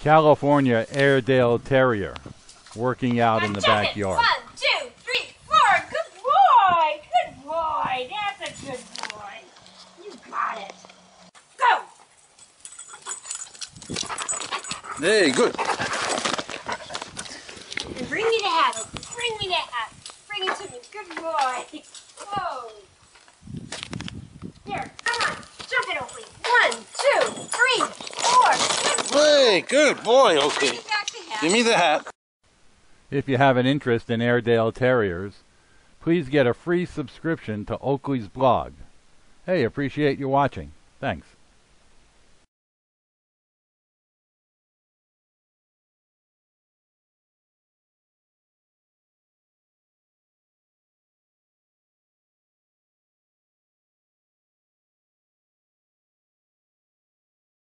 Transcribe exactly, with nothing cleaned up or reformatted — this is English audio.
California Airedale Terrier, working out in the backyard. One, two, three, four. Good boy. Good boy. That's a good boy. You got it. Go. Hey, good. And bring me the hat. Bring me the hat. Bring it to me. Good boy. Whoa. Here, come on. Jump it, Oakley. One, two, three, four. Good boy. Hey, good boy, Oakley. Bring me back the hat. Give me the hat. If you have an interest in Airedale Terriers, please get a free subscription to Oakley's blog. Hey, appreciate you watching. Thanks.